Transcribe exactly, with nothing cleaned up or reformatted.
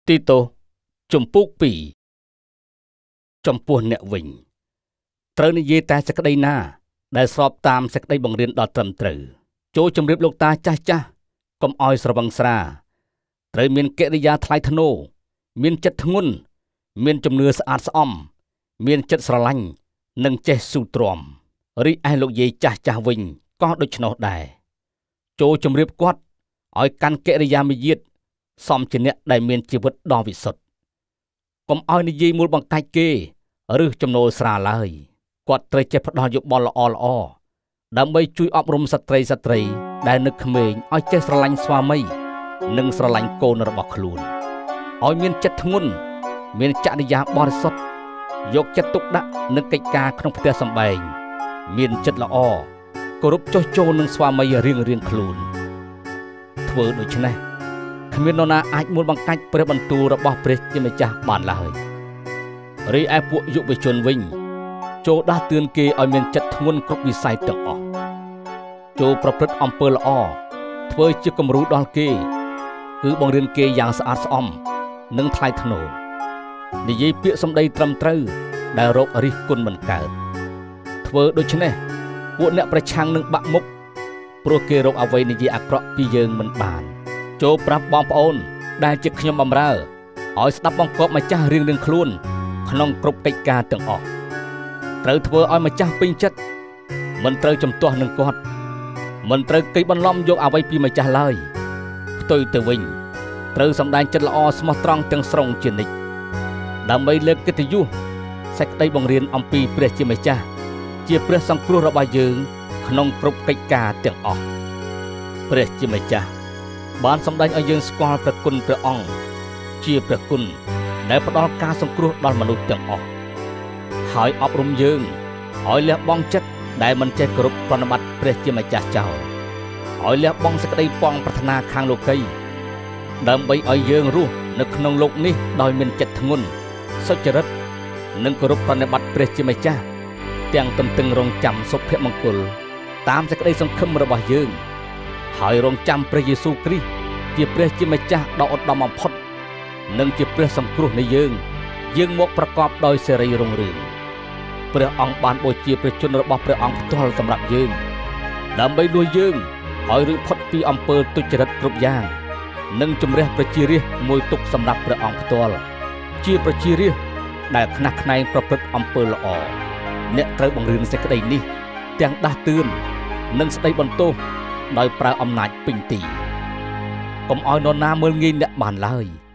ទីតូចំពុកពីរចំពោះអ្នកវិញត្រូវនិយាយតែសេចក្តីណាដែលស្របតាមសេចក្តីបង្រៀនដ៏ត្រឹមត្រូវចូលជម្រាបលោកតាចាស់ចាស់កុំឲ្យស្រវឹងស្រាត្រូវមានកិរិយាថ្លៃថ្នូរមានចិត្តធ្ងន់មានជំនឿស្អាតស្អំមានចិត្តស្រឡាញ់និងចេះស៊ូទ្រាំរីឯលោកយាយចាស់ចាស់វិញក៏ដូច្នោះដែរចូលជម្រាបគាត់ឲ្យកាន់កិរិយាមាយាទសមជាអ្នកដែលមានជីវិតដ៏វិសុទ្ធកុំឲ្យនិយាយមូលបង្កាច់គេឬចំណូលស្រាឡើយគាត់ត្រូវចេះផ្ដល់យោបល់ល្អល្អដើម្បីជួយអប់រំស្ត្រីស្ត្រីដែលនៅក្មេងឲ្យចេះស្រឡាញ់ស្វាមីនិងស្រឡាញ់កូនរបស់ខ្លួនឲ្យមានចិត្តធ្ងន់មានចរិយាបរិសុទ្ធយកចិត្តទុកដាក់នឹងកិច្ចការក្នុងផ្ទះសម្បែងមានចិត្តល្អគោរពចុះចូលនឹងស្វាមីរៀងរៀងខ្លួនធ្វើដូច្នេះគ្មាននរណាអាចមូលបង្កាច់ព្រះបន្ទូលរបស់ព្រះជាម្ចាស់បានឡើយរីឯពួកយុវជនវិញចូលដាស់តឿនគេឲ្យមានចិត្តធ្ងន់គ្រប់វិស័យទាំងអស់ចូលប្រព្រឹត្តអំពើល្អធ្វើជាគំរូដល់គេគឺបង្រៀនគេយ៉ាងស្អាតស្អំនិងថ្លៃថ្នូរនិយាយពាក្យសម្ដីត្រឹមត្រូវដែលរករិះគន់មិនកើតធ្វើដូច្នេះពួកអ្នកប្រឆាំងនឹងបាក់មុខព្រោះគេរកអ្វីនិយាយអាក្រក់ពីយើងមិនបានចូលប្រាប់បងប្អូនដែលជាខ្ញុំបម្រើឲ្យស្ដាប់បង្គាប់ម្ចាស់រៀងរៀងខ្លួនក្នុងគ្រប់កិច្ចការទាំងអស់ត្រូវធ្វើឲ្យម្ចាស់ពេញចិត្តមិនត្រូវជំទាស់នឹងគាត់មិនត្រូវកេងបន្លំយកអ្វីពីម្ចាស់ឡើយផ្ទុយទៅវិញត្រូវសម្ដែងចិត្តល្អស្មោះត្រង់ទាំងស្រុងជានិច្ចដើម្បីលើកកិត្តិយសសេចក្តីបង្រៀនអំពីព្រះជាម្ចាស់ជាព្រះសង្គ្រោះរបស់យើងក្នុងគ្រប់កិច្ចការទាំងអស់ព្រះជាម្ចាស់បានសម្ដែងឲ្យយើងស្គាល់ព្រះគុណព្រះអង្គជាព្រះគុណដែលផ្ដល់ការសង្គ្រោះដល់មនុស្សទាំងអស់ហើយអប់រំយើងឲ្យលះបង់ចិត្តដែលមិនចេះគោរពប្រណិប័តព្រះជាម្ចាស់ចោលឲ្យលះបង់សេចក្តីប៉ងប្រាថ្នាខាងលោកីដើម្បីឲ្យយើងរស់នៅក្នុងโลกនេះដោយមានចិត្តធ្ងន់សុចរិតនិងគោរពប្រណិប័តព្រះជាម្ចាស់ទាំងទន្ទឹងរង់ចាំសុភមង្គលតាមសេចក្តីសង្ឃឹមរបស់យើងហើយរង់ចាំព្រះយេស៊ូវគ្រីស្ទជាព្រះជាម្ចាស់ដ៏ឧត្តមបំផុតនិងជាព្រះសង្គ្រោះនៃយើងយើងមកប្រកបដោយសេរីរុងរឿងព្រះអង្គបានបូជាព្រះជន្មរបស់ព្រះអង្គផ្ទាល់សម្រាប់យើងដើម្បីលួចយើងឲ្យរួចផុតពីអំពើទុច្ចរិតគ្រប់យ៉ាងនិងជំរះប្រជារាស្ត្រមួយទុកសម្រាប់ព្រះអង្គផ្ទាល់ជាប្រជារាស្ត្រដែលខ្នះខ្នែងប្រព្រឹត្តអំពើល្អអ្នកត្រូវបង្រៀនសេចក្តីនេះទាំងដាស់តឿននិងស្ដីបន្ទោសដោយប្រើអំណាចពេញទីកុំឲ្យនរណាមើលងាយអ្នកបានឡើយ